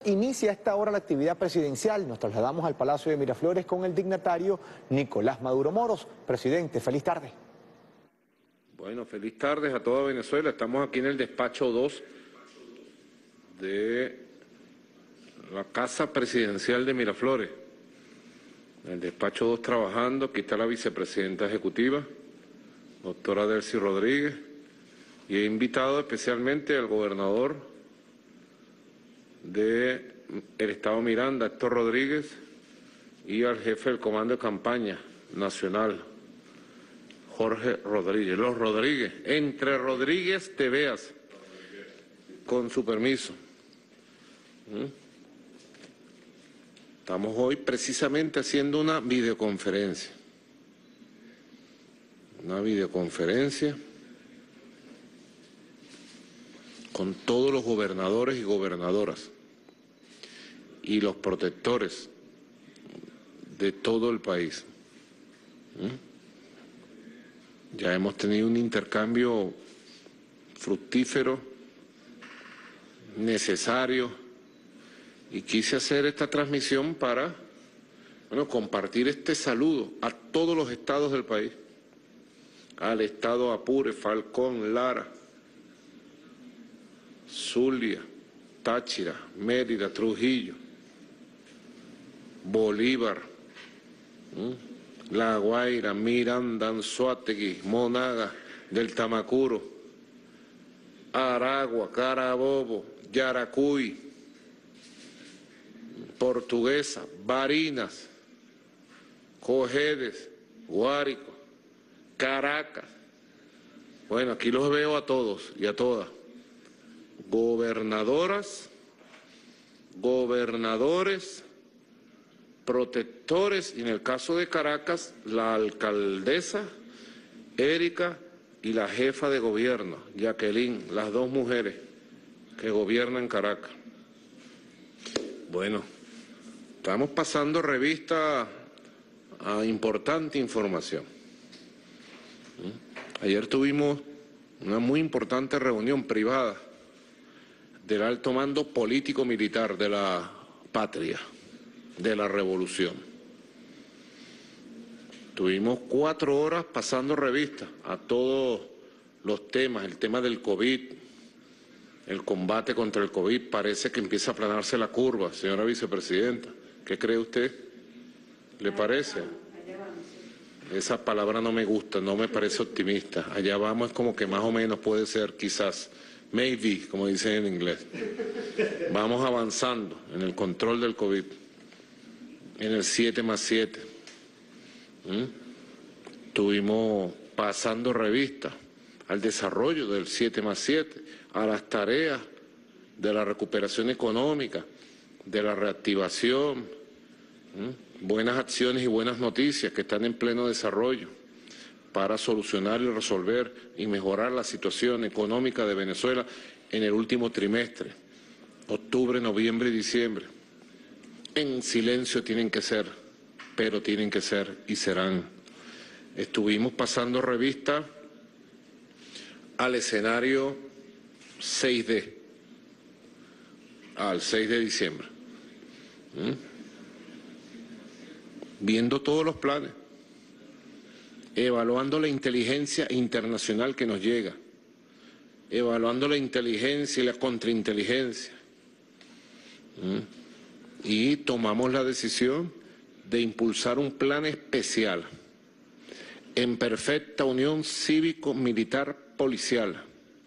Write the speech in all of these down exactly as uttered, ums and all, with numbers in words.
inicia a esta hora la actividad presidencial. Nos trasladamos al Palacio de Miraflores con el dignatario Nicolás Maduro Moros. Presidente, feliz tarde. Bueno, feliz tarde a toda Venezuela. Estamos aquí en el despacho dos de la Casa Presidencial de Miraflores. En el despacho dos trabajando, aquí está la vicepresidenta ejecutiva, doctora Delcy Rodríguez, y he invitado especialmente al gobernador del Estado Miranda, Héctor Rodríguez, y al jefe del Comando de Campaña Nacional, Jorge Rodríguez. Los Rodríguez, entre Rodríguez te veas, con su permiso. ¿Mm? Estamos hoy precisamente haciendo una videoconferencia. Una videoconferencia con todos los gobernadores y gobernadoras y los protectores de todo el país. ¿Mm? Ya hemos tenido un intercambio fructífero, necesario, y quise hacer esta transmisión para, bueno, compartir este saludo a todos los estados del país, al estado Apure, Falcón, Lara, Zulia, Táchira, Mérida, Trujillo, Bolívar, ¿Mm? La Guaira, Miranda, Anzoátegui, Monaga, del Tamacuro, Aragua, Carabobo, Yaracuy, Portuguesa, Barinas, Cojedes, Guárico, Caracas. Bueno, aquí los veo a todos y a todas. Gobernadoras, gobernadores, protectores, y en el caso de Caracas, la alcaldesa Erika y la jefa de gobierno, Jacqueline, las dos mujeres que gobiernan Caracas. Bueno, estamos pasando revista a importante información. Ayer tuvimos una muy importante reunión privada del alto mando político-militar de la patria, de la revolución. Tuvimos cuatro horas pasando revista a todos los temas, el tema del COVID, el combate contra el COVID. Parece que empieza a aplanarse la curva, señora vicepresidenta. ¿Qué cree usted? ¿Le parece? Esa palabra no me gusta, no me parece optimista. Allá vamos, es como que más o menos puede ser, quizás, maybe, como dicen en inglés. Vamos avanzando en el control del COVID, en el siete más siete. ¿Mm? Estuvimos pasando revista al desarrollo del siete más siete, a las tareas de la recuperación económica, de la reactivación, ¿Mm? buenas acciones y buenas noticias que están en pleno desarrollo para solucionar y resolver y mejorar la situación económica de Venezuela en el último trimestre, octubre, noviembre y diciembre. En silencio tienen que ser, pero tienen que ser y serán. Estuvimos pasando revista al escenario seis de, al seis de diciembre. ¿Mm? Viendo todos los planes, evaluando la inteligencia internacional que nos llega, evaluando la inteligencia y la contrainteligencia. ¿Mm? Y tomamos la decisión de impulsar un plan especial en perfecta unión cívico-militar policial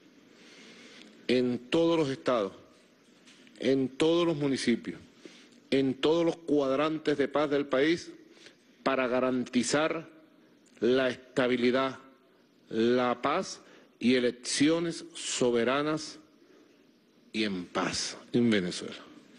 en todos los estados, en todos los municipios, en todos los cuadrantes de paz del país, para garantizar la estabilidad, la paz y elecciones soberanas y en paz en Venezuela.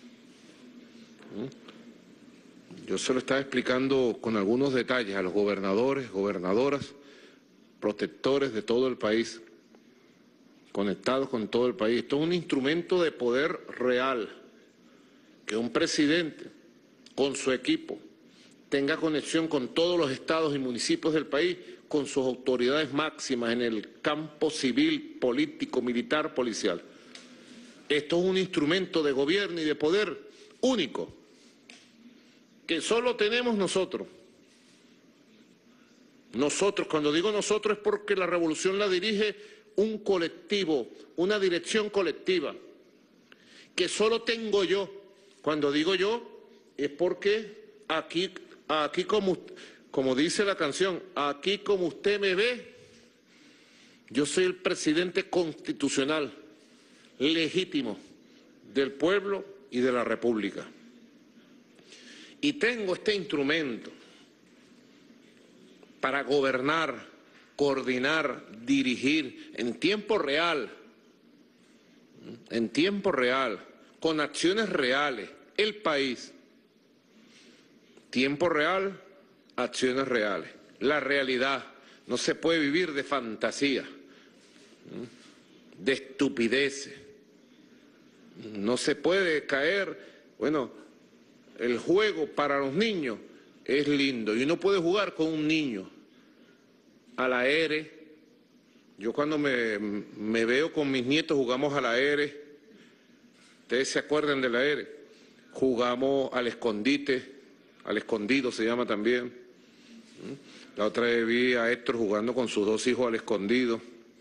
Yo se lo estaba explicando con algunos detalles a los gobernadores, gobernadoras, protectores de todo el país, conectados con todo el país. Esto es un instrumento de poder real, que un presidente con su equipo tenga conexión con todos los estados y municipios del país, con sus autoridades máximas en el campo civil, político, militar, policial. Esto es un instrumento de gobierno y de poder único, que solo tenemos nosotros. Nosotros, cuando digo nosotros es porque la revolución la dirige un colectivo, una dirección colectiva, que solo tengo yo. Cuando digo yo es porque aquí, aquí como, como dice la canción, aquí como usted me ve, yo soy el presidente constitucional, legítimo, del pueblo y de la República. Y tengo este instrumento para gobernar, coordinar, dirigir en tiempo real, en tiempo real, con acciones reales, el país. Tiempo real, acciones reales. La realidad, no se puede vivir de fantasía, de estupideces. No se puede caer, bueno, el juego para los niños es lindo y uno puede jugar con un niño a la ere. Yo cuando me, me veo con mis nietos jugamos a la ere. Ustedes se acuerdan de la ere. Jugamos al escondite, al escondido se llama también. La otra vez vi a Héctor jugando con sus dos hijos al escondido.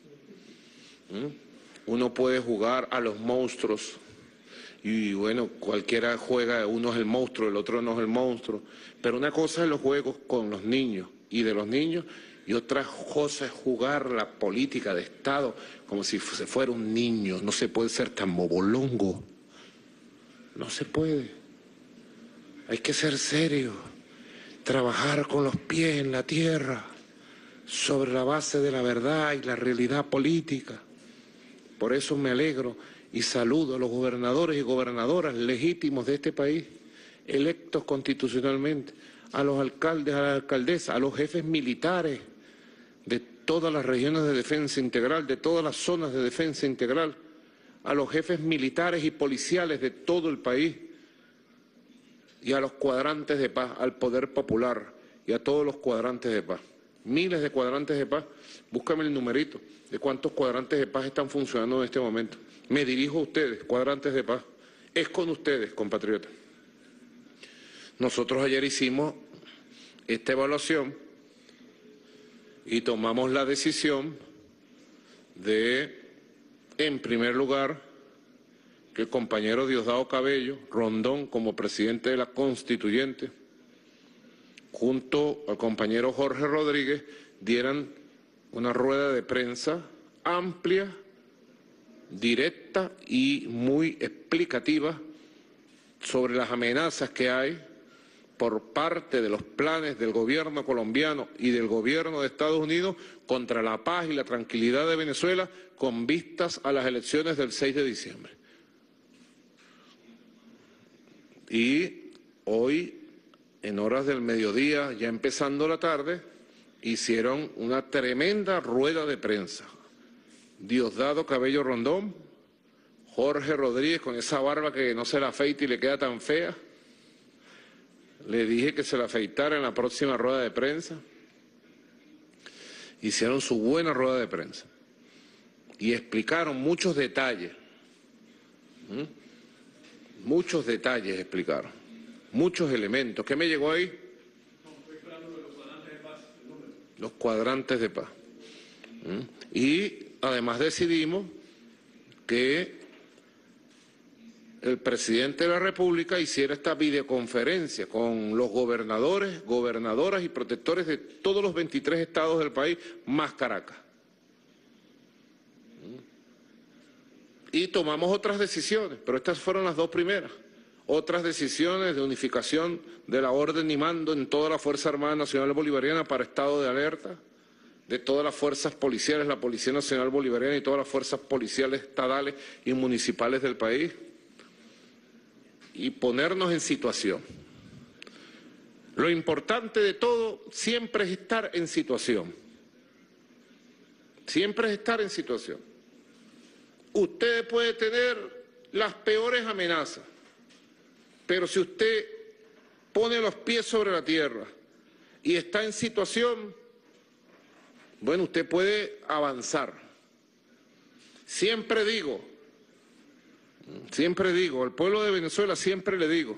Uno puede jugar a los monstruos. Y bueno, cualquiera juega, uno es el monstruo, el otro no es el monstruo. Pero una cosa es los juegos con los niños y de los niños, y otra cosa es jugar la política de Estado como si se fuera un niño. No se puede ser tan bobolongo. No se puede. Hay que ser serio. Trabajar con los pies en la tierra, sobre la base de la verdad y la realidad política. Por eso me alegro y saludo a los gobernadores y gobernadoras legítimos de este país, electos constitucionalmente, a los alcaldes, a las alcaldesas, a los jefes militares de todas las regiones de defensa integral, de todas las zonas de defensa integral, a los jefes militares y policiales de todo el país, y a los cuadrantes de paz, al poder popular y a todos los cuadrantes de paz. Miles de cuadrantes de paz. Búscame el numerito de cuántos cuadrantes de paz están funcionando en este momento. Me dirijo a ustedes, cuadrantes de paz. Es con ustedes, compatriotas. Nosotros ayer hicimos esta evaluación y tomamos la decisión de, en primer lugar, que el compañero Diosdado Cabello Rondón, como presidente de la Constituyente, junto al compañero Jorge Rodríguez, dieran una rueda de prensa amplia, directa y muy explicativa sobre las amenazas que hay por parte de los planes del gobierno colombiano y del gobierno de Estados Unidos contra la paz y la tranquilidad de Venezuela con vistas a las elecciones del seis de diciembre. Y hoy, en horas del mediodía, ya empezando la tarde, hicieron una tremenda rueda de prensa. Diosdado Cabello Rondón, Jorge Rodríguez con esa barba que no se la afeita y le queda tan fea. Le dije que se la afeitara en la próxima rueda de prensa. Hicieron su buena rueda de prensa y explicaron muchos detalles. ¿Mm? Muchos detalles explicaron, muchos elementos. ¿Qué me llegó ahí? Los cuadrantes de paz. ¿Mm? Y además decidimos que el presidente de la República hiciera esta videoconferencia con los gobernadores, gobernadoras y protectores de todos los veintitrés estados del país, más Caracas. Y tomamos otras decisiones, pero estas fueron las dos primeras. Otras decisiones de unificación de la orden y mando en toda la Fuerza Armada Nacional Bolivariana para estado de alerta, de todas las fuerzas policiales, la Policía Nacional Bolivariana y todas las fuerzas policiales estatales y municipales del país, y ponernos en situación. Lo importante de todo siempre es estar en situación. Siempre es estar en situación. Usted puede tener las peores amenazas, pero si usted pone los pies sobre la tierra y está en situación, bueno, usted puede avanzar. Siempre digo, Siempre digo, al pueblo de Venezuela siempre le digo,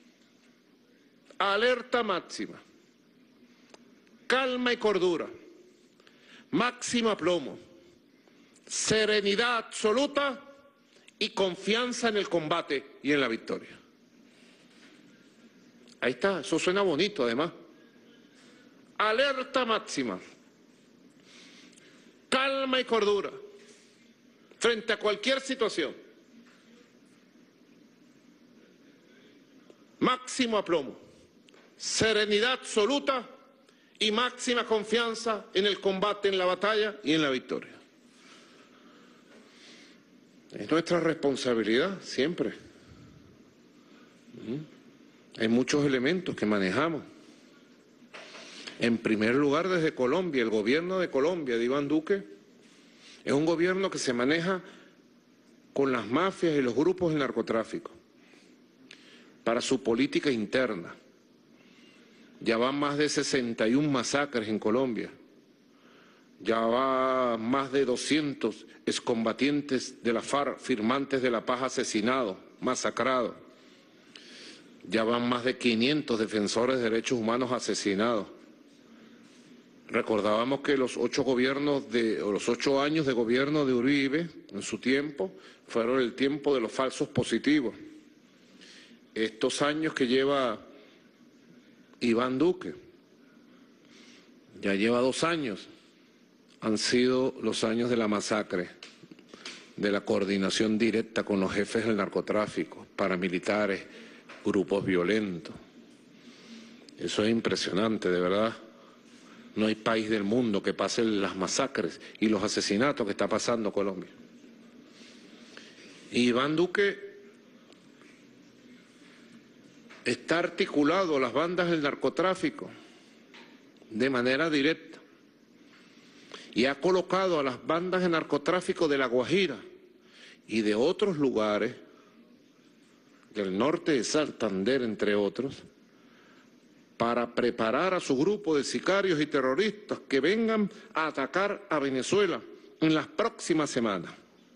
alerta máxima, calma y cordura, máximo aplomo, serenidad absoluta y confianza en el combate y en la victoria. Ahí está, eso suena bonito además. Alerta máxima, calma y cordura, frente a cualquier situación. Máximo aplomo, serenidad absoluta y máxima confianza en el combate, en la batalla y en la victoria. Es nuestra responsabilidad siempre. Hay muchos elementos que manejamos. En primer lugar, desde Colombia, el gobierno de Colombia, de Iván Duque, es un gobierno que se maneja con las mafias y los grupos del narcotráfico para su política interna. Ya van más de sesenta y una masacres en Colombia. Ya va más de doscientos excombatientes de la FARC, firmantes de la paz asesinados, masacrados. Ya van más de quinientos defensores de derechos humanos asesinados. Recordábamos que los ocho gobiernos de, o los ocho años de gobierno de Uribe, en su tiempo, fueron el tiempo de los falsos positivos. Estos años que lleva Iván Duque, ya lleva dos años, han sido los años de la masacre, de la coordinación directa con los jefes del narcotráfico, paramilitares, grupos violentos. Eso es impresionante, de verdad. No hay país del mundo que pase las masacres y los asesinatos que está pasando Colombia. Y Iván Duque está articulado a las bandas del narcotráfico de manera directa y ha colocado a las bandas de narcotráfico de La Guajira y de otros lugares, del norte de Santander, entre otros, para preparar a su grupo de sicarios y terroristas que vengan a atacar a Venezuela en las próximas semanas.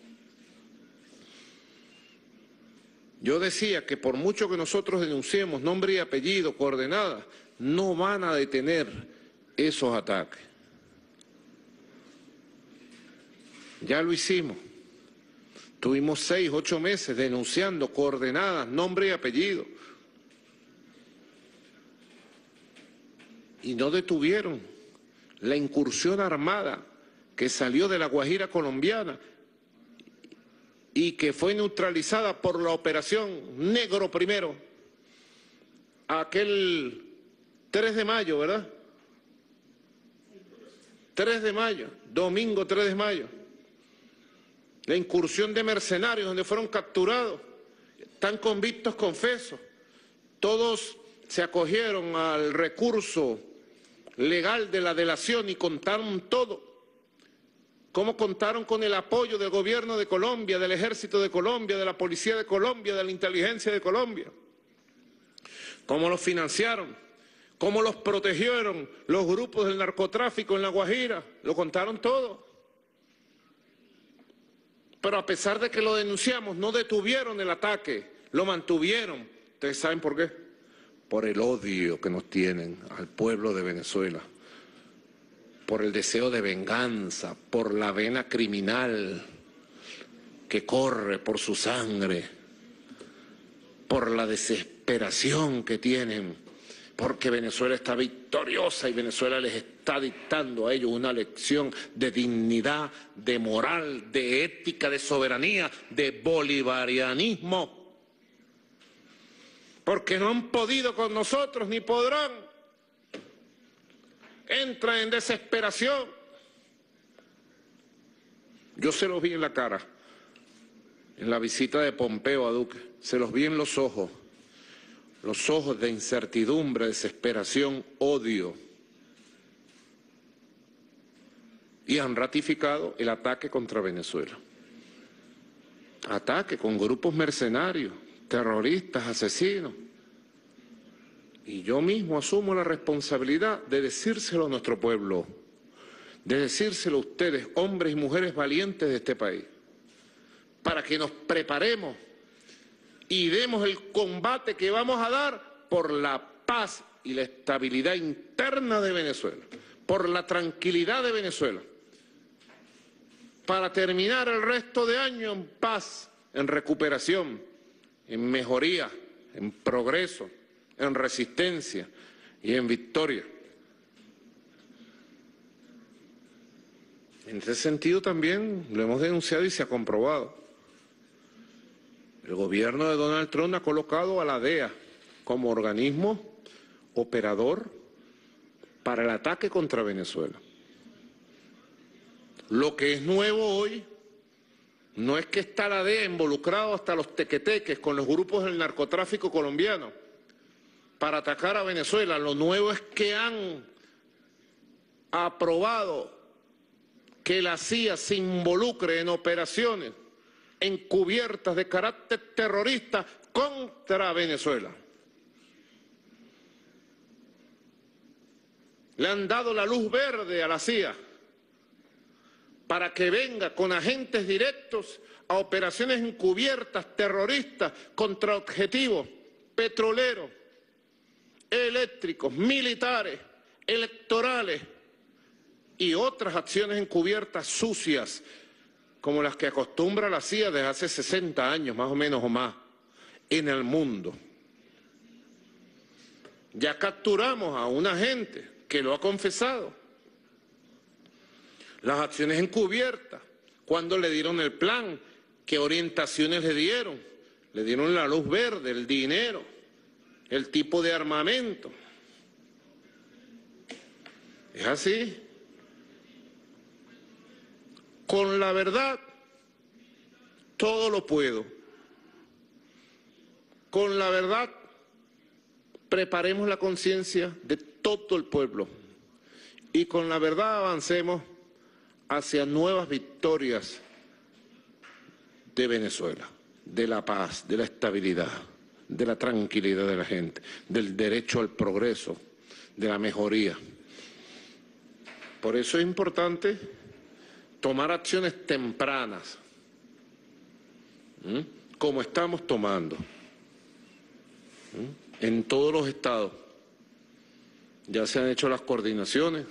Yo decía que por mucho que nosotros denunciemos nombre y apellido, coordenadas, no van a detener esos ataques. Ya lo hicimos. Tuvimos seis, ocho meses denunciando coordenadas, nombre y apellido. Y no detuvieron la incursión armada que salió de la Guajira colombiana y que fue neutralizada por la operación Negro Primero, aquel tres de mayo, ¿verdad? tres de mayo, domingo tres de mayo. La incursión de mercenarios donde fueron capturados, están convictos confesos. Todos se acogieron al recurso legal de la delación y contaron todo. Cómo contaron con el apoyo del gobierno de Colombia, del ejército de Colombia, de la policía de Colombia, de la inteligencia de Colombia. Cómo los financiaron, cómo los protegieron los grupos del narcotráfico en La Guajira, lo contaron todo. Pero a pesar de que lo denunciamos, no detuvieron el ataque, lo mantuvieron. ¿Ustedes saben por qué? Por el odio que nos tienen al pueblo de Venezuela, por el deseo de venganza, por la vena criminal que corre por su sangre, por la desesperación que tienen, porque Venezuela está victoriosa y Venezuela les está dictando a ellos una lección de dignidad, de moral, de ética, de soberanía, de bolivarianismo. Porque no han podido con nosotros ni podrán. Entran en desesperación. Yo se los vi en la cara, en la visita de Pompeo a Duque, se los vi en los ojos, los ojos de incertidumbre, desesperación, odio. Y han ratificado el ataque contra Venezuela. Ataque con grupos mercenarios, terroristas, asesinos. Y yo mismo asumo la responsabilidad de decírselo a nuestro pueblo, de decírselo a ustedes, hombres y mujeres valientes de este país, para que nos preparemos y demos el combate que vamos a dar por la paz y la estabilidad interna de Venezuela, por la tranquilidad de Venezuela, para terminar el resto de año en paz, en recuperación, en mejoría, en progreso, en resistencia y en victoria. En ese sentido también lo hemos denunciado y se ha comprobado. El gobierno de Donald Trump ha colocado a la D E A como organismo operador para el ataque contra Venezuela. Lo que es nuevo hoy no es que está la D E A involucrado hasta los tequeteques con los grupos del narcotráfico colombiano para atacar a Venezuela. Lo nuevo es que han aprobado que la C I A se involucre en operaciones encubiertas de carácter terrorista contra Venezuela. Le han dado la luz verde a la C I A para que venga con agentes directos a operaciones encubiertas terroristas contra objetivos petroleros, eléctricos, militares, electorales y otras acciones encubiertas sucias como las que acostumbra la C I A desde hace sesenta años, más o menos o más, en el mundo. Ya capturamos a un agente que lo ha confesado. Las acciones encubiertas, cuando le dieron el plan, qué orientaciones le dieron, le dieron la luz verde, el dinero, el tipo de armamento. Es así. Con la verdad, todo lo puedo. Con la verdad, preparemos la conciencia de todo el pueblo. Y con la verdad avancemos hacia nuevas victorias de Venezuela, de la paz, de la estabilidad, de la tranquilidad de la gente, del derecho al progreso, de la mejoría. Por eso es importante tomar acciones tempranas, ¿m? como estamos tomando, ¿m? en todos los estados. Ya se han hecho las coordinaciones,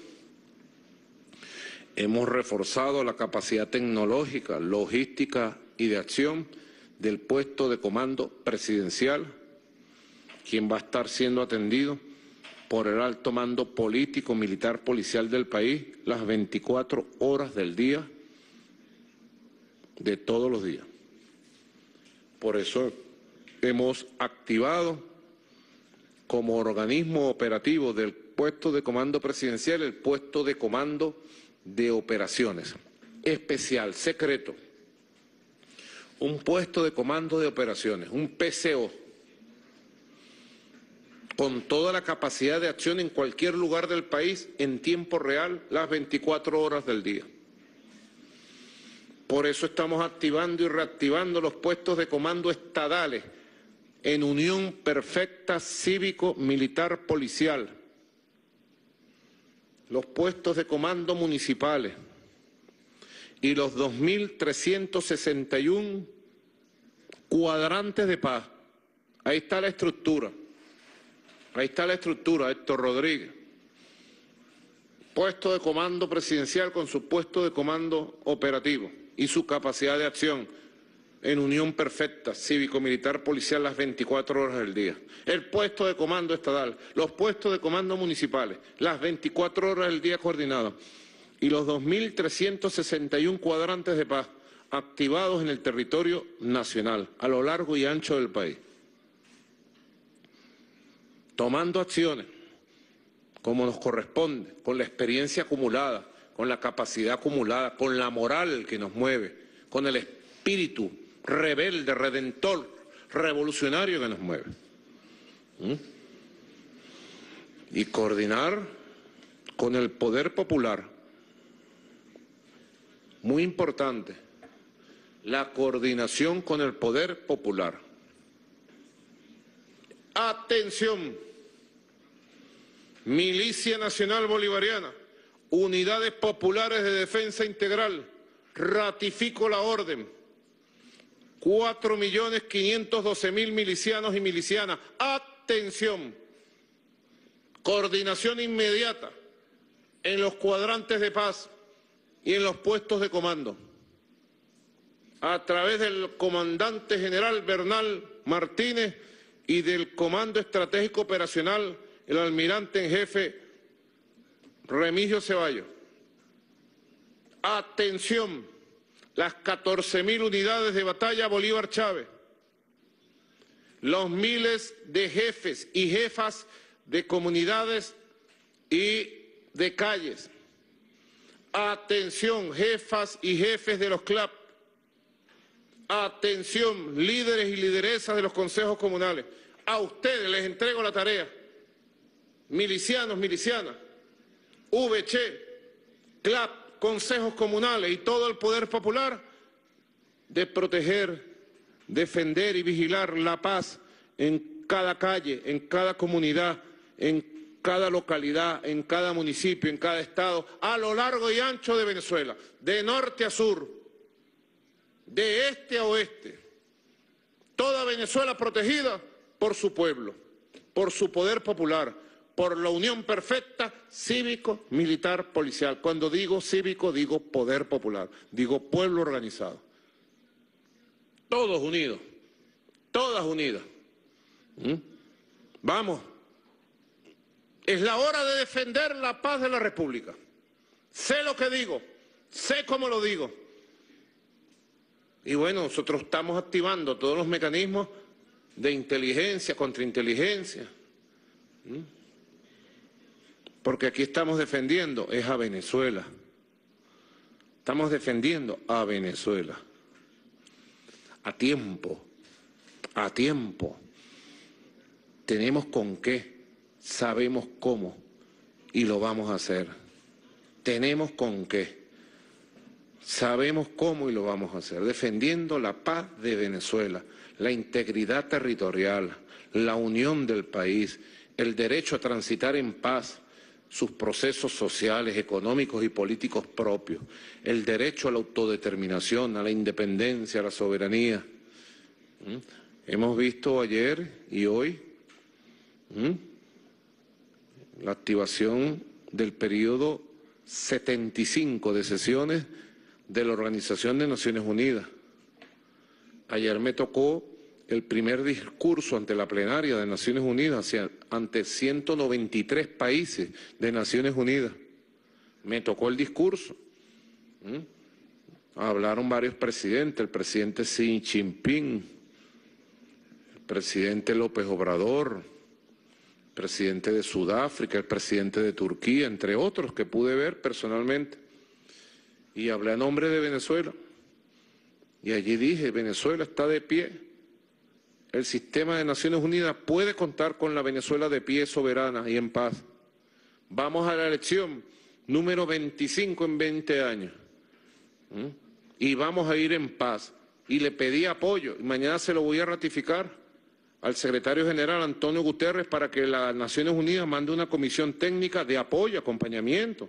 hemos reforzado la capacidad tecnológica, logística y de acción del puesto de comando presidencial, quien va a estar siendo atendido por el alto mando político, militar, policial del país, las veinticuatro horas del día, de todos los días. Por eso hemos activado como organismo operativo del puesto de comando presidencial el puesto de comando de operaciones especial, secreto, un puesto de comando de operaciones, un P C O, con toda la capacidad de acción en cualquier lugar del país en tiempo real, las veinticuatro horas del día. Por eso estamos activando y reactivando los puestos de comando estadales en unión perfecta cívico-militar policial, los puestos de comando municipales y los dos mil trescientos sesenta y uno cuadrantes de paz. Ahí está la estructura. Ahí está la estructura, Héctor Rodríguez. Puesto de comando presidencial con su puesto de comando operativo y su capacidad de acción en unión perfecta, cívico-militar policial las veinticuatro horas del día. El puesto de comando estatal, los puestos de comando municipales, las veinticuatro horas del día coordinados y los dos mil trescientos sesenta y uno cuadrantes de paz activados en el territorio nacional, a lo largo y ancho del país. Tomando acciones como nos corresponde, con la experiencia acumulada, con la capacidad acumulada, con la moral que nos mueve, con el espíritu rebelde, redentor, revolucionario que nos mueve. ¿Mm? Y coordinar con el poder popular. Muy importante, la coordinación con el poder popular. Atención. Milicia Nacional Bolivariana, unidades populares de defensa integral, ratifico la orden cuatro millones quinientos doce mil milicianos y milicianas. Atención, coordinación inmediata en los cuadrantes de paz y en los puestos de comando, a través del comandante general Bernal Martínez y del Comando Estratégico Operacional, el almirante en jefe Remigio Ceballos. Atención, las catorce mil unidades de batalla Bolívar Chávez, los miles de jefes y jefas de comunidades y de calles. Atención, jefas y jefes de los C L A P. Atención, líderes y lideresas de los consejos comunales. A ustedes les entrego la tarea, milicianos, milicianas, V C, C L A P, consejos comunales y todo el poder popular, de proteger, defender y vigilar la paz en cada calle, en cada comunidad, en cada localidad, en cada municipio, en cada estado, a lo largo y ancho de Venezuela, de norte a sur, de este a oeste. Toda Venezuela protegida por su pueblo, por su poder popular, por la unión perfecta cívico, militar, policial. Cuando digo cívico, digo poder popular, digo pueblo organizado. Todos unidos, todas unidas. ¿Mm? Vamos, es la hora de defender la paz de la República. Sé lo que digo, sé cómo lo digo. Y bueno, nosotros estamos activando todos los mecanismos de inteligencia, contrainteligencia. ¿Mm? Porque aquí estamos defendiendo, es a Venezuela. Estamos defendiendo a Venezuela. A tiempo, a tiempo. Tenemos con qué, sabemos cómo y lo vamos a hacer. Tenemos con qué, sabemos cómo y lo vamos a hacer. Defendiendo la paz de Venezuela, la integridad territorial, la unión del país, el derecho a transitar en paz sus procesos sociales, económicos y políticos propios, el derecho a la autodeterminación, a la independencia, a la soberanía. ¿Mm? Hemos visto ayer y hoy ¿Mm? la activación del periodo setenta y cinco de sesiones de la Organización de Naciones Unidas. Ayer me tocó el primer discurso ante la plenaria de Naciones Unidas, ante ciento noventa y tres países de Naciones Unidas. Me tocó el discurso. ¿Mm? Hablaron varios presidentes, el presidente Xi Jinping, el presidente López Obrador, el presidente de Sudáfrica, el presidente de Turquía, entre otros que pude ver personalmente. Y hablé a nombre de Venezuela. Y allí dije, Venezuela está de pie. El sistema de Naciones Unidas puede contar con la Venezuela de pie, soberana y en paz. Vamos a la elección número veinticinco en veinte años. ¿Mm? Y vamos a ir en paz. Y le pedí apoyo, y mañana se lo voy a ratificar al secretario general Antonio Guterres para que las Naciones Unidas mande una comisión técnica de apoyo, acompañamiento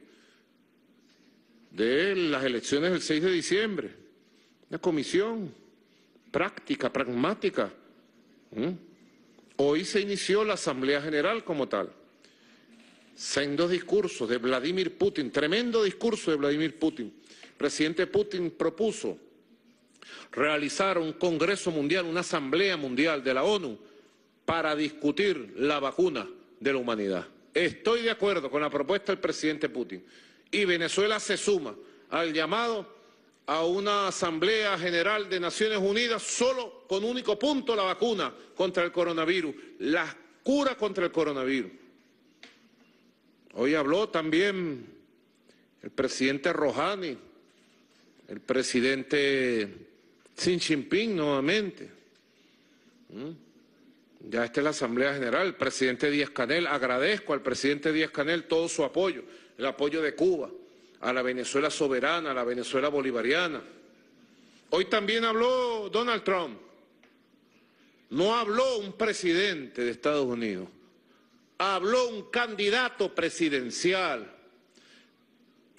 de las elecciones del seis de diciembre. Una comisión práctica, pragmática. ¿Mm? Hoy se inició la Asamblea General como tal. Sendos discursos de Vladimir Putin, tremendo discurso de Vladimir Putin. El presidente Putin propuso realizar un Congreso Mundial, una Asamblea Mundial de la ONU para discutir la vacuna de la humanidad. Estoy de acuerdo con la propuesta del presidente Putin y Venezuela se suma al llamado a una Asamblea General de Naciones Unidas solo con único punto: la vacuna contra el coronavirus, la cura contra el coronavirus. Hoy habló también el presidente Rouhani, el presidente Xi Jinping nuevamente. ¿Mm? Ya está en la Asamblea General, el presidente Díaz-Canel. Agradezco al presidente Díaz-Canel todo su apoyo, el apoyo de Cuba a la Venezuela soberana, a la Venezuela bolivariana. Hoy también habló Donald Trump. No habló un presidente de Estados Unidos, habló un candidato presidencial,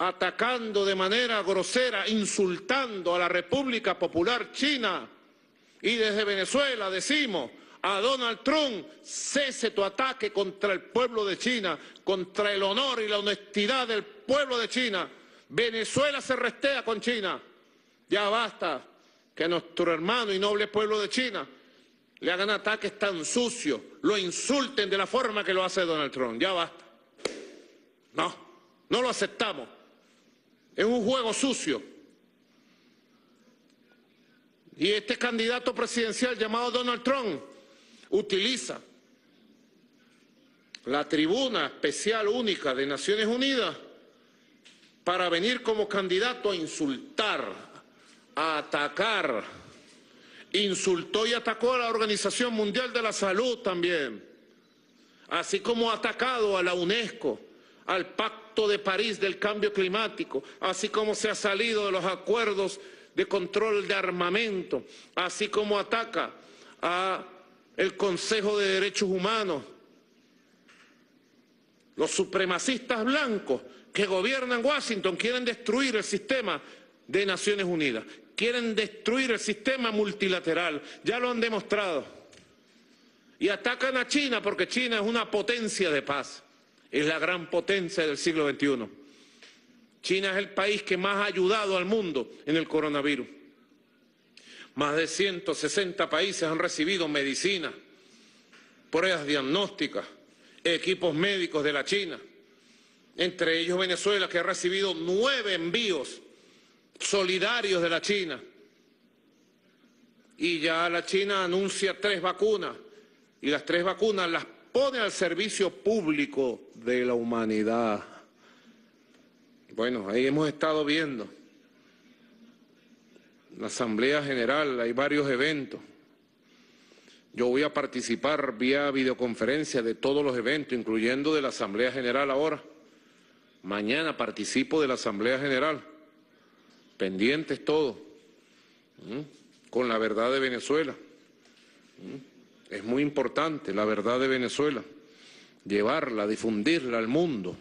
atacando de manera grosera, insultando a la República Popular China, Y desde Venezuela decimos a Donald Trump: cese tu ataque contra el pueblo de China, contra el honor y la honestidad del pueblo de China. Venezuela se restea con China. Ya basta que a nuestro hermano y noble pueblo de China le hagan ataques tan sucios, lo insulten de la forma que lo hace Donald Trump. Ya basta. No, no lo aceptamos. Es un juego sucio. Y este candidato presidencial llamado Donald Trump utiliza la tribuna especial única de Naciones Unidas para venir como candidato a insultar, a atacar. Insultó y atacó a la Organización Mundial de la Salud también, así como ha atacado a la UNESCO, al Pacto de París del Cambio Climático, así como se ha salido de los acuerdos de control de armamento, así como ataca a el Consejo de Derechos Humanos. Los supremacistas blancos que gobiernan Washington quieren destruir el sistema de Naciones Unidas, quieren destruir el sistema multilateral, ya lo han demostrado. Y atacan a China porque China es una potencia de paz, es la gran potencia del siglo veintiuno. China es el país que más ha ayudado al mundo en el coronavirus. Más de ciento sesenta países han recibido medicina, pruebas diagnósticas, equipos médicos de la China. Entre ellos Venezuela, que ha recibido nueve envíos solidarios de la China. Y ya la China anuncia tres vacunas, y las tres vacunas las pone al servicio público de la humanidad. Bueno, ahí hemos estado viendo la Asamblea General, hay varios eventos. Yo voy a participar vía videoconferencia de todos los eventos, incluyendo de la Asamblea General ahora. Mañana participo de la Asamblea General. Pendientes todos, ¿Mm? con la verdad de Venezuela. ¿Mm? Es muy importante la verdad de Venezuela, llevarla, difundirla al mundo.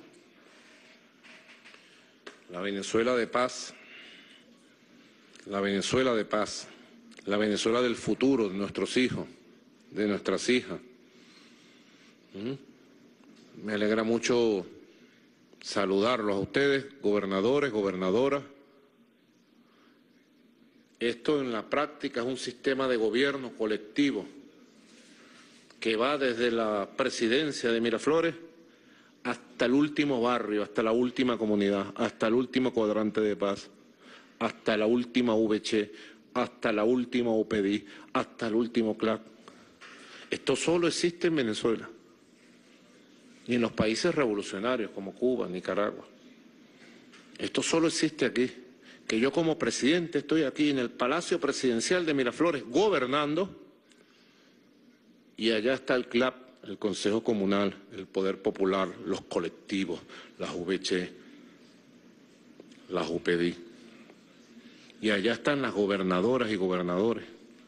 La Venezuela de paz, la Venezuela de paz, la Venezuela del futuro de nuestros hijos, de nuestras hijas. ¿Mm? Me alegra mucho saludarlos a ustedes, gobernadores, gobernadoras. Esto en la práctica es un sistema de gobierno colectivo que va desde la presidencia de Miraflores hasta el último barrio, hasta la última comunidad, hasta el último cuadrante de paz, hasta la última V Che, hasta la última U P D I, hasta el último C L A C. Esto solo existe en Venezuela y en los países revolucionarios como Cuba, Nicaragua. Esto solo existe aquí, que yo como presidente estoy aquí en el Palacio Presidencial de Miraflores gobernando y allá está el C L A P, el Consejo Comunal, el Poder Popular, los colectivos, las V Che, las U P D I. Y allá están las gobernadoras y gobernadores.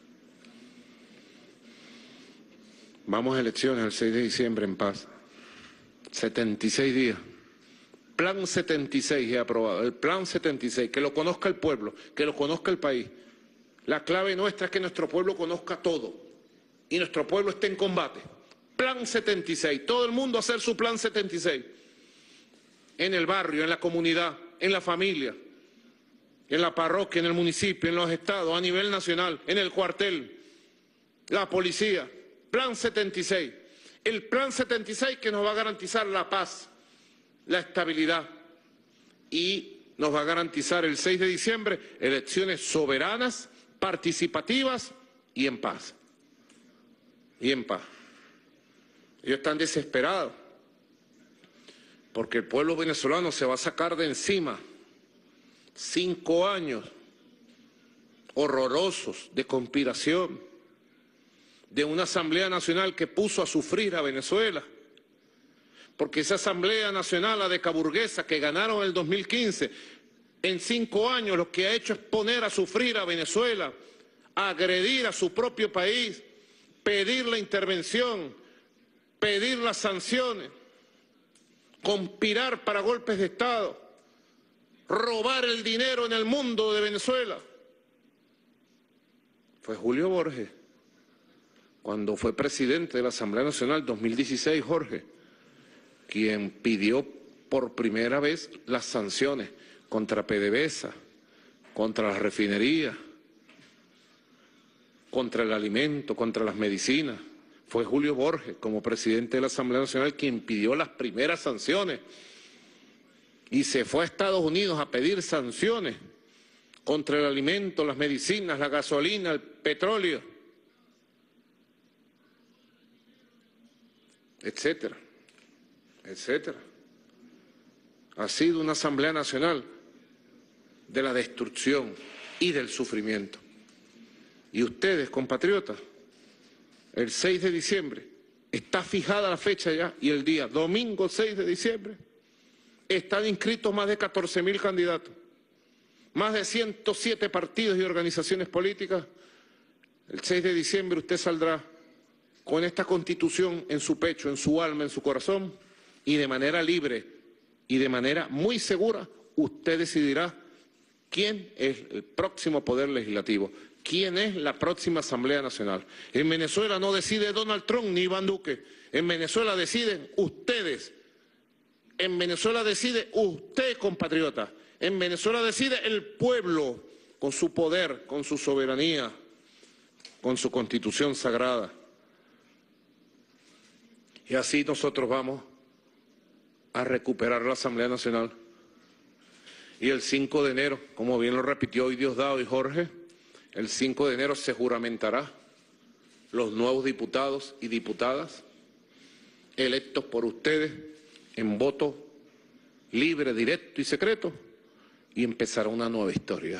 Vamos a elecciones el seis de diciembre en paz. setenta y seis días. Plan setenta y seis he aprobado, el Plan setenta y seis, que lo conozca el pueblo, que lo conozca el país. La clave nuestra es que nuestro pueblo conozca todo y nuestro pueblo esté en combate. Plan setenta y seis, todo el mundo a hacer su Plan setenta y seis. En el barrio, en la comunidad, en la familia, en la parroquia, en el municipio, en los estados, a nivel nacional, en el cuartel, la policía. Plan setenta y seis. El Plan setenta y seis que nos va a garantizar la paz, la estabilidad y nos va a garantizar el seis de diciembre elecciones soberanas, participativas y en paz. Y en paz. Ellos están desesperados porque el pueblo venezolano se va a sacar de encima cinco años horrorosos de conspiración, de una Asamblea Nacional que puso a sufrir a Venezuela, porque esa Asamblea Nacional, la de Caburguesa, que ganaron en el dos mil quince, en cinco años lo que ha hecho es poner a sufrir a Venezuela, agredir a su propio país, pedir la intervención, pedir las sanciones, conspirar para golpes de Estado, robar el dinero en el mundo de Venezuela. fue Julio Borges, cuando fue presidente de la Asamblea Nacional dos mil dieciséis, Jorge, quien pidió por primera vez las sanciones contra PDVSA, contra las refinerías, contra el alimento, contra las medicinas. Fue Julio Borges, como presidente de la Asamblea Nacional, quien pidió las primeras sanciones. Y se fue a Estados Unidos a pedir sanciones contra el alimento, las medicinas, la gasolina, el petróleo, etcétera, etcétera. Ha sido una Asamblea Nacional de la destrucción y del sufrimiento. Y ustedes, compatriotas, el seis de diciembre, está fijada la fecha ya, y el día, domingo seis de diciembre, están inscritos más de catorce mil candidatos, más de ciento siete partidos y organizaciones políticas. El seis de diciembre usted saldrá con esta Constitución en su pecho, en su alma, en su corazón, y de manera libre y de manera muy segura, usted decidirá quién es el próximo poder legislativo, quién es la próxima Asamblea Nacional. En Venezuela no decide Donald Trump ni Iván Duque, en Venezuela deciden ustedes, en Venezuela decide usted, compatriota, en Venezuela decide el pueblo con su poder, con su soberanía, con su Constitución sagrada. Y así nosotros vamos a recuperar la Asamblea Nacional. Y el cinco de enero, como bien lo repitió hoy Diosdado y Jorge, el cinco de enero se juramentará los nuevos diputados y diputadas electos por ustedes en voto libre, directo y secreto, y empezará una nueva historia.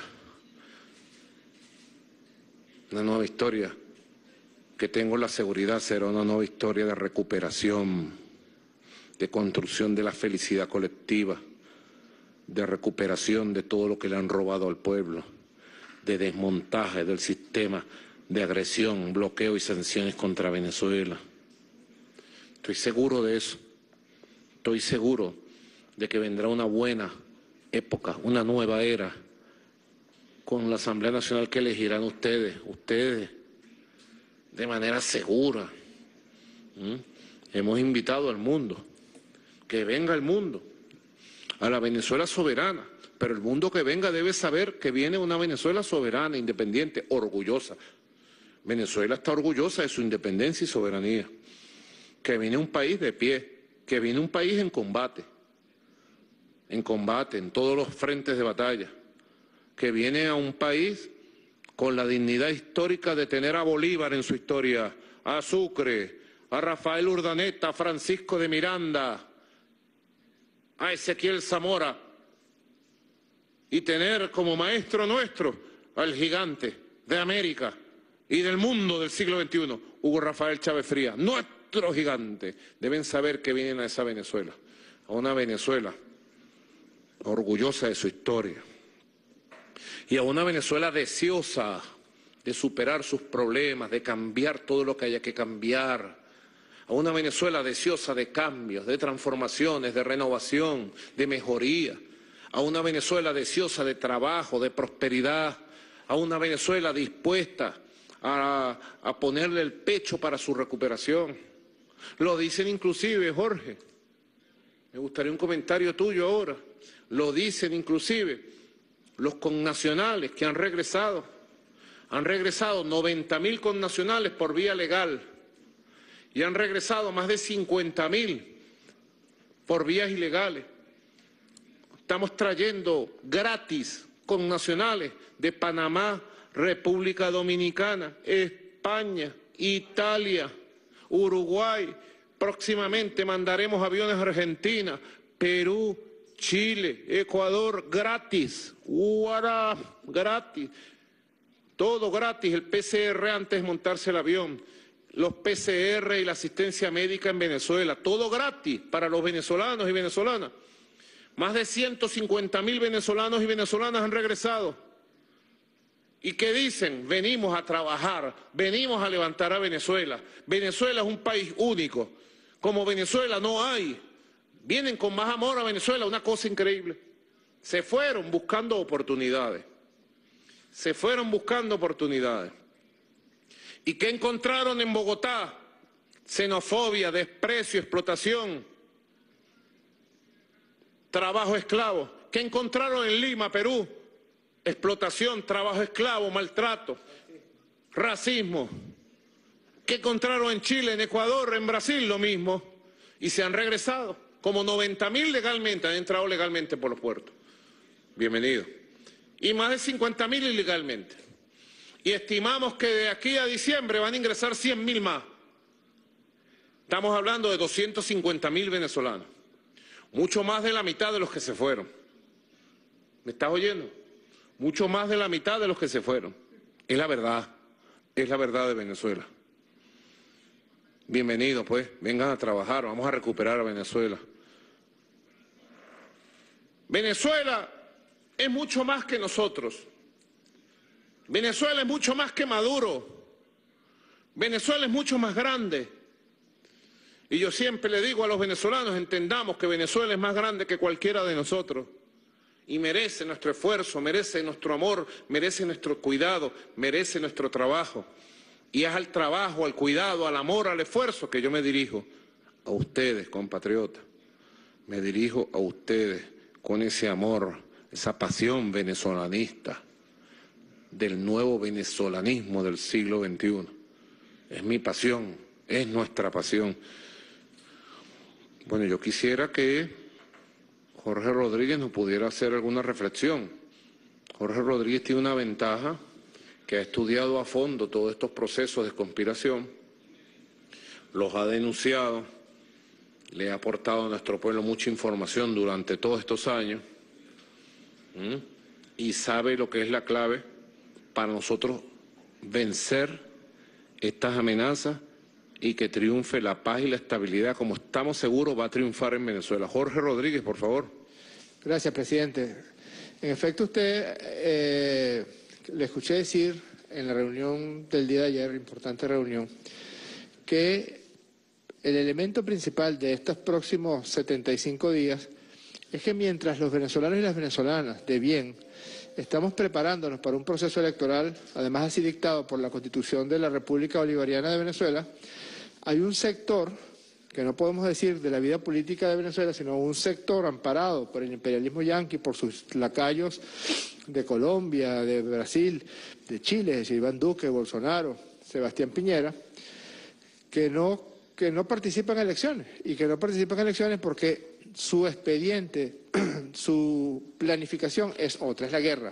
Una nueva historia que tengo la seguridad será una nueva historia de recuperación, de construcción de la felicidad colectiva, de recuperación de todo lo que le han robado al pueblo, de desmontaje del sistema de agresión, bloqueo y sanciones contra Venezuela. Estoy seguro de eso. Estoy seguro de que vendrá una buena época, una nueva era, con la Asamblea Nacional que elegirán ustedes, ustedes, de manera segura. ¿Mm? Hemos invitado al mundo, que venga el mundo, a la Venezuela soberana, pero el mundo que venga debe saber que viene una Venezuela soberana, independiente, orgullosa. Venezuela está orgullosa de su independencia y soberanía, que viene un país de pie, que viene un país en combate, en combate, en todos los frentes de batalla, que viene a un país con la dignidad histórica de tener a Bolívar en su historia, a Sucre, a Rafael Urdaneta, a Francisco de Miranda, a Ezequiel Zamora, y tener como maestro nuestro al gigante de América y del mundo del siglo veintiuno, Hugo Rafael Chávez Frías, nuestro gigante. Deben saber que vienen a esa Venezuela, a una Venezuela orgullosa de su historia, y a una Venezuela deseosa de superar sus problemas, de cambiar todo lo que haya que cambiar, a una Venezuela deseosa de cambios, de transformaciones, de renovación, de mejoría, a una Venezuela deseosa de trabajo, de prosperidad, a una Venezuela dispuesta a, a ponerle el pecho para su recuperación. Lo dicen inclusive, Jorge, me gustaría un comentario tuyo ahora, lo dicen inclusive los connacionales que han regresado, han regresado noventa mil connacionales por vía legal y han regresado más de cincuenta mil por vías ilegales. Estamos trayendo gratis connacionales de Panamá, República Dominicana, España, Italia, Uruguay. Próximamente mandaremos aviones a Argentina, Perú, Chile, Ecuador, gratis, Guará, gratis, todo gratis, el P C R antes de montarse el avión, los P C R y la asistencia médica en Venezuela, todo gratis para los venezolanos y venezolanas. Más de ciento cincuenta mil venezolanos y venezolanas han regresado. ¿Y qué dicen? Venimos a trabajar, venimos a levantar a Venezuela. Venezuela es un país único, como Venezuela no hay. Vienen con más amor a Venezuela, una cosa increíble. Se fueron buscando oportunidades. Se fueron buscando oportunidades. ¿Y qué encontraron en Bogotá? Xenofobia, desprecio, explotación, trabajo esclavo. ¿Qué encontraron en Lima, Perú? Explotación, trabajo esclavo, maltrato, racismo. ¿Qué encontraron en Chile, en Ecuador, en Brasil? Lo mismo. Y se han regresado. Como noventa mil legalmente, han entrado legalmente por los puertos. Bienvenido. Y más de cincuenta mil ilegalmente. Y estimamos que de aquí a diciembre van a ingresar cien mil más. Estamos hablando de doscientos cincuenta mil venezolanos. Mucho más de la mitad de los que se fueron. ¿Me estás oyendo? Mucho más de la mitad de los que se fueron. Es la verdad. Es la verdad de Venezuela. Bienvenidos, pues. Vengan a trabajar. Vamos a recuperar a Venezuela. Venezuela es mucho más que nosotros. Venezuela es mucho más que Maduro. Venezuela es mucho más grande. Y yo siempre le digo a los venezolanos, entendamos que Venezuela es más grande que cualquiera de nosotros. Y merece nuestro esfuerzo, merece nuestro amor, merece nuestro cuidado, merece nuestro trabajo. Y es al trabajo, al cuidado, al amor, al esfuerzo que yo me dirijo a ustedes, compatriotas. Me dirijo a ustedes con ese amor, esa pasión venezolanista del nuevo venezolanismo del siglo veintiuno. Es mi pasión, es nuestra pasión. Bueno, yo quisiera que Jorge Rodríguez nos pudiera hacer alguna reflexión. Jorge Rodríguez tiene una ventaja, que ha estudiado a fondo todos estos procesos de conspiración, los ha denunciado, le ha aportado a nuestro pueblo mucha información durante todos estos años, ¿m? y sabe lo que es la clave para nosotros vencer estas amenazas y que triunfe la paz y la estabilidad, como estamos seguros va a triunfar en Venezuela. Jorge Rodríguez, por favor. Gracias, presidente. En efecto, usted, eh, le escuché decir en la reunión del día de ayer, importante reunión, que el elemento principal de estos próximos setenta y cinco días es que mientras los venezolanos y las venezolanas, de bien, estamos preparándonos para un proceso electoral, además así dictado por la Constitución de la República Bolivariana de Venezuela, hay un sector, que no podemos decir de la vida política de Venezuela, sino un sector amparado por el imperialismo yanqui, por sus lacayos de Colombia, de Brasil, de Chile, es decir, Iván Duque, Bolsonaro, Sebastián Piñera, que no, que no participan en elecciones, y que no participan en elecciones porque su expediente, su planificación es otra, es la guerra.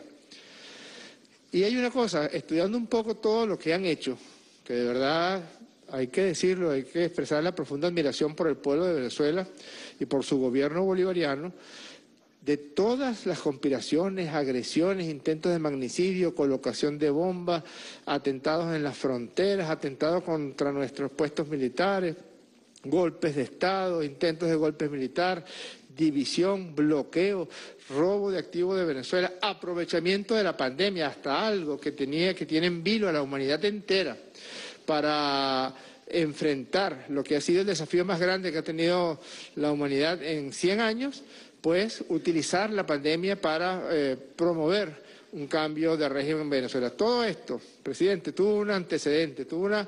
Y hay una cosa, estudiando un poco todo lo que han hecho, que de verdad hay que decirlo, hay que expresar la profunda admiración por el pueblo de Venezuela y por su gobierno bolivariano, de todas las conspiraciones, agresiones, intentos de magnicidio, colocación de bombas, atentados en las fronteras, atentados contra nuestros puestos militares, golpes de Estado, intentos de golpes militar, división, bloqueo, robo de activos de Venezuela, aprovechamiento de la pandemia, hasta algo que tenía, que tiene en vilo a la humanidad entera para enfrentar lo que ha sido el desafío más grande que ha tenido la humanidad en cien años, pues utilizar la pandemia para eh, promover un cambio de régimen en Venezuela. Todo esto, presidente, tuvo un antecedente, tuvo una,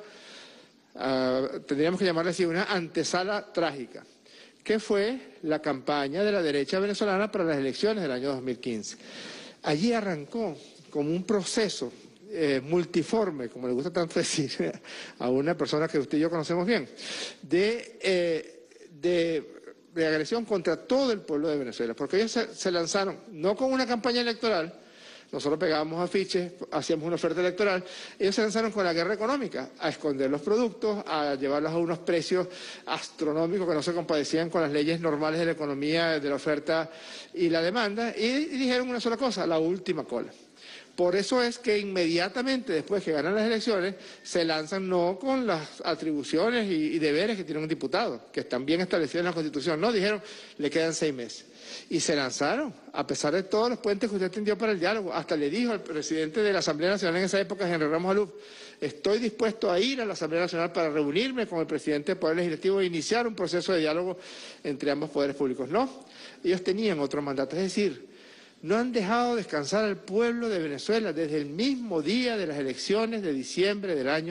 uh, tendríamos que llamarle así, una antesala trágica, que fue la campaña de la derecha venezolana para las elecciones del año dos mil quince. Allí arrancó como un proceso eh, multiforme, como le gusta tanto decir a una persona que usted y yo conocemos bien, de, eh, de, de agresión contra todo el pueblo de Venezuela, porque ellos se, se lanzaron no con una campaña electoral. Nosotros pegábamos afiches, hacíamos una oferta electoral, ellos se lanzaron con la guerra económica, a esconder los productos, a llevarlos a unos precios astronómicos que no se compadecían con las leyes normales de la economía, de la oferta y la demanda, y, y dijeron una sola cosa, la última cola. Por eso es que inmediatamente después que ganan las elecciones se lanzan no con las atribuciones y, y deberes que tiene un diputado, que están bien establecidos en la Constitución, no, dijeron, le quedan seis meses. Y se lanzaron, a pesar de todos los puentes que usted tendió para el diálogo. Hasta le dijo al presidente de la Asamblea Nacional en esa época, Henry Ramos Aluf, estoy dispuesto a ir a la Asamblea Nacional para reunirme con el presidente del Poder Legislativo e iniciar un proceso de diálogo entre ambos poderes públicos. No, ellos tenían otro mandato, es decir, no han dejado descansar al pueblo de Venezuela desde el mismo día de las elecciones de diciembre del año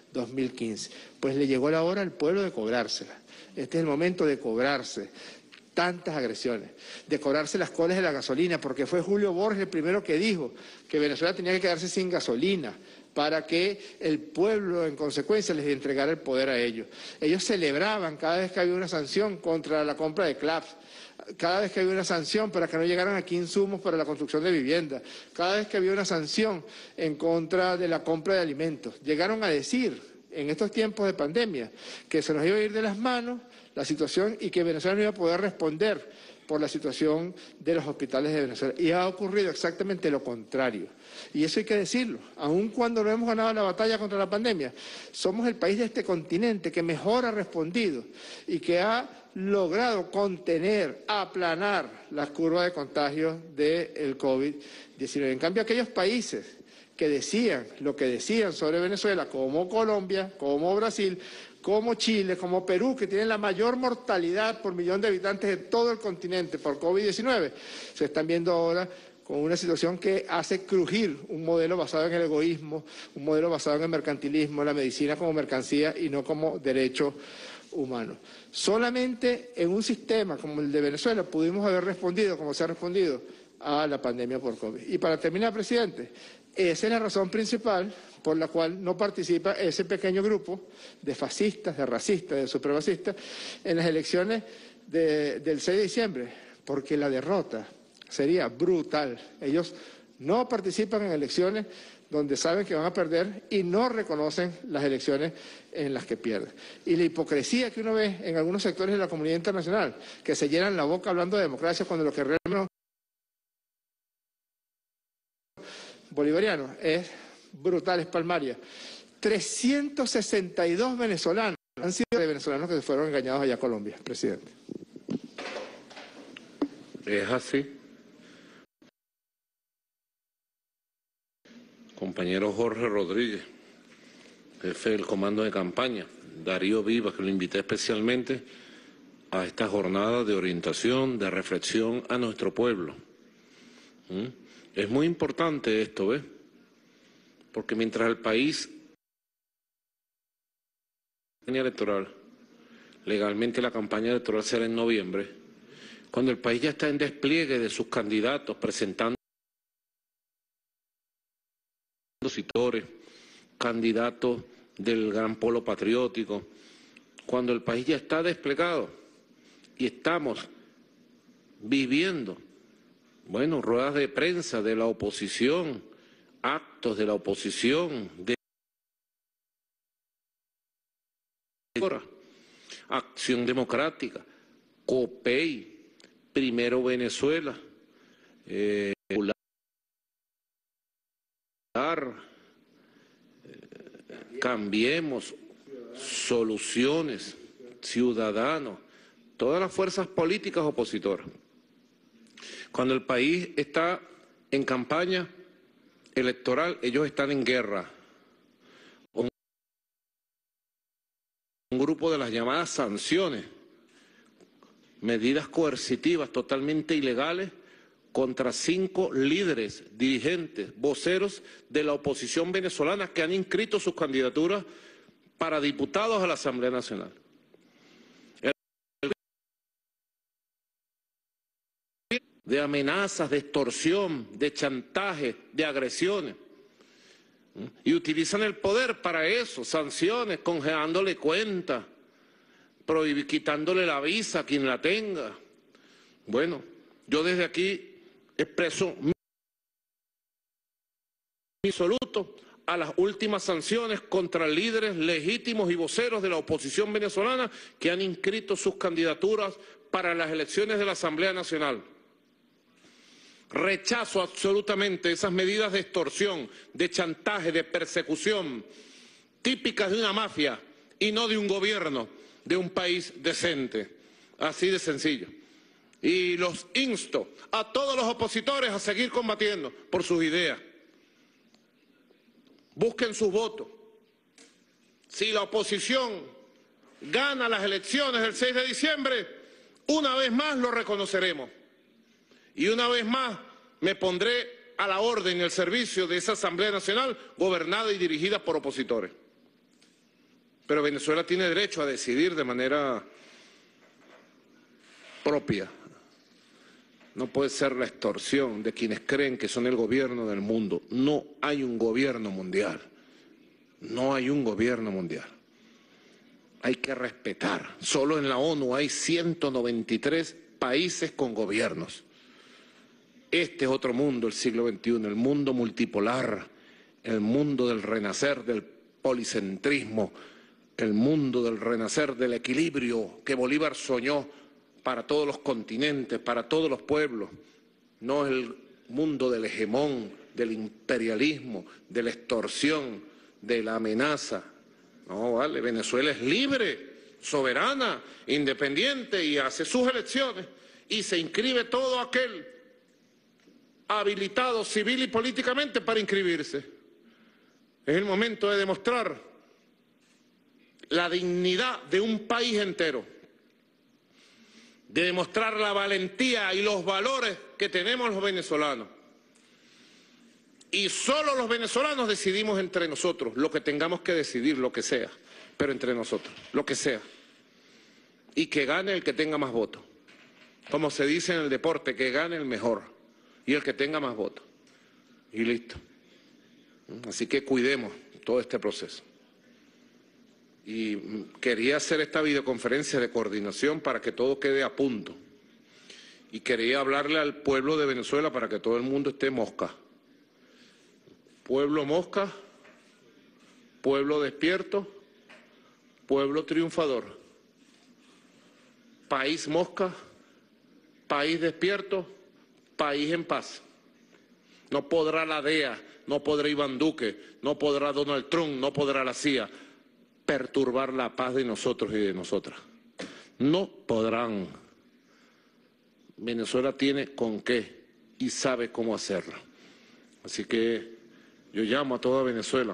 dos mil quince. Pues le llegó la hora al pueblo de cobrársela. Este es el momento de cobrarse tantas agresiones, de cobrarse las colas de la gasolina, porque fue Julio Borges el primero que dijo que Venezuela tenía que quedarse sin gasolina para que el pueblo, en consecuencia, les entregara el poder a ellos. Ellos celebraban cada vez que había una sanción contra la compra de claps, cada vez que había una sanción para que no llegaran aquí insumos para la construcción de viviendas, cada vez que había una sanción en contra de la compra de alimentos. Llegaron a decir, en estos tiempos de pandemia, que se nos iba a ir de las manos la situación y que Venezuela no iba a poder responder por la situación de los hospitales de Venezuela. Y ha ocurrido exactamente lo contrario. Y eso hay que decirlo. Aun cuando no hemos ganado la batalla contra la pandemia, somos el país de este continente que mejor ha respondido y que ha logrado contener, aplanar las curvas de contagios del COVID diecinueve. En cambio, aquellos países que decían lo que decían sobre Venezuela, como Colombia, como Brasil, como Chile, como Perú, que tienen la mayor mortalidad por millón de habitantes de todo el continente por COVID diecinueve, se están viendo ahora con una situación que hace crujir un modelo basado en el egoísmo, un modelo basado en el mercantilismo, la medicina como mercancía y no como derecho humano. Solamente en un sistema como el de Venezuela pudimos haber respondido como se ha respondido a la pandemia por COVID. Y para terminar, presidente, esa es la razón principal por la cual no participa ese pequeño grupo de fascistas, de racistas, de supremacistas en las elecciones de, del seis de diciembre, porque la derrota sería brutal. Ellos no participan en elecciones donde saben que van a perder y no reconocen las elecciones en las que pierden. Y la hipocresía que uno ve en algunos sectores de la comunidad internacional, que se llenan la boca hablando de democracia cuando lo que realmente bolivariano es brutal, es palmaria. trescientos sesenta y dos venezolanos han sido de venezolanos que fueron engañados allá a Colombia, presidente. Es así. Compañero Jorge Rodríguez, jefe del comando de campaña, Darío Vivas, que lo invité especialmente a esta jornada de orientación, de reflexión a nuestro pueblo. ¿Mm? Es muy importante esto, ¿ves? Porque mientras el país electoral, legalmente la campaña electoral será en noviembre, cuando el país ya está en despliegue de sus candidatos, presentando opositores, candidatos del gran polo patriótico, cuando el país ya está desplegado y estamos viviendo, bueno, ruedas de prensa de la oposición, actos de la oposición, de Acción Democrática, COPEI, Primero Venezuela, eh, Cambiemos, Soluciones, Ciudadanos, todas las fuerzas políticas opositoras. Cuando el país está en campaña electoral, ellos están en guerra. Un, un grupo de las llamadas sanciones, medidas coercitivas totalmente ilegales contra cinco líderes, dirigentes, voceros de la oposición venezolana que han inscrito sus candidaturas para diputados a la Asamblea Nacional. De amenazas, de extorsión, de chantaje, de agresiones. Y utilizan el poder para eso, sanciones, congelándole cuentas, quitándole la visa a quien la tenga. Bueno, yo desde aquí expreso mi absoluto a las últimas sanciones contra líderes legítimos y voceros de la oposición venezolana que han inscrito sus candidaturas para las elecciones de la Asamblea Nacional. Rechazo absolutamente esas medidas de extorsión, de chantaje, de persecución, típicas de una mafia y no de un gobierno, de un país decente. Así de sencillo. Y los insto a todos los opositores a seguir combatiendo por sus ideas. Busquen sus votos. Si la oposición gana las elecciones del seis de diciembre, una vez más lo reconoceremos. Y una vez más me pondré a la orden y al servicio de esa Asamblea Nacional gobernada y dirigida por opositores. Pero Venezuela tiene derecho a decidir de manera propia. No puede ser la extorsión de quienes creen que son el gobierno del mundo. No hay un gobierno mundial. No hay un gobierno mundial. Hay que respetar. Solo en la ONU hay ciento noventa y tres países con gobiernos. Este es otro mundo, el siglo veintiuno, el mundo multipolar, el mundo del renacer del policentrismo, el mundo del renacer del equilibrio que Bolívar soñó para todos los continentes, para todos los pueblos. No el mundo del hegemón, del imperialismo, de la extorsión, de la amenaza. No, vale, Venezuela es libre, soberana, independiente y hace sus elecciones y se inscribe todo aquel habilitado civil y políticamente para inscribirse. Es el momento de demostrar la dignidad de un país entero, de demostrar la valentía y los valores que tenemos los venezolanos. Y solo los venezolanos decidimos entre nosotros lo que tengamos que decidir, lo que sea, pero entre nosotros, lo que sea. Y que gane el que tenga más votos. Como se dice en el deporte, que gane el mejor y el que tenga más votos. Y listo. Así que cuidemos todo este proceso. Y quería hacer esta videoconferencia de coordinación para que todo quede a punto. Y quería hablarle al pueblo de Venezuela para que todo el mundo esté mosca. Pueblo mosca, pueblo despierto, pueblo triunfador. País mosca, país despierto, país en paz. No podrá la D E A, no podrá Iván Duque, no podrá Donald Trump, no podrá la C I A perturbar la paz de nosotros y de nosotras. No podrán. Venezuela tiene con qué y sabe cómo hacerlo. Así que yo llamo a toda Venezuela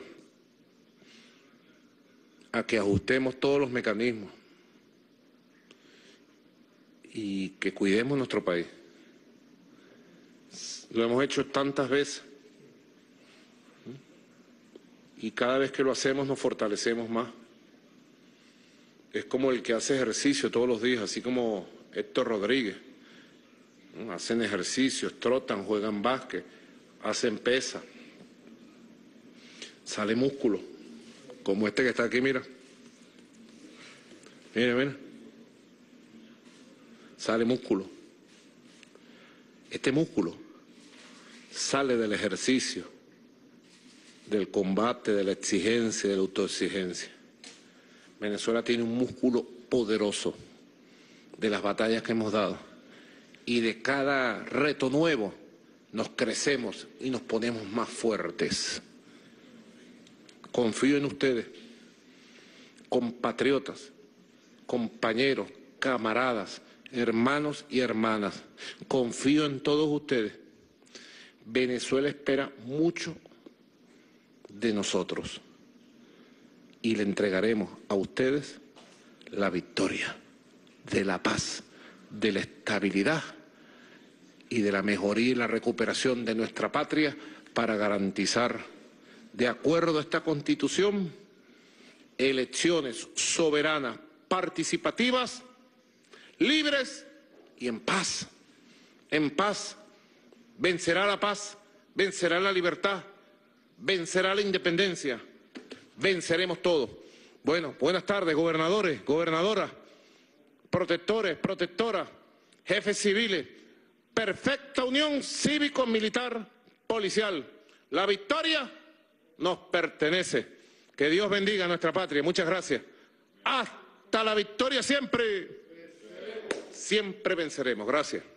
a que ajustemos todos los mecanismos y que cuidemos nuestro país. Lo hemos hecho tantas veces y cada vez que lo hacemos nos fortalecemos más. Es como el que hace ejercicio todos los días, así como Héctor Rodríguez. Hacen ejercicios, trotan, juegan básquet, hacen pesa. Sale músculo, como este que está aquí, mira. Mira, mira. Sale músculo. Este músculo sale del ejercicio, del combate, de la exigencia, de la autoexigencia. Venezuela tiene un músculo poderoso de las batallas que hemos dado y de cada reto nuevo nos crecemos y nos ponemos más fuertes. Confío en ustedes, compatriotas, compañeros, camaradas, hermanos y hermanas. Confío en todos ustedes. Venezuela espera mucho de nosotros y le entregaremos a ustedes la victoria de la paz, de la estabilidad y de la mejoría y la recuperación de nuestra patria para garantizar, de acuerdo a esta Constitución, elecciones soberanas, participativas, libres y en paz. En paz vencerá la paz, vencerá la libertad, vencerá la independencia, venceremos todos. Bueno, buenas tardes, gobernadores, gobernadoras, protectores, protectoras, jefes civiles, perfecta unión cívico-militar policial. La victoria nos pertenece. Que Dios bendiga a nuestra patria. Muchas gracias. Hasta la victoria siempre. Siempre venceremos. Gracias.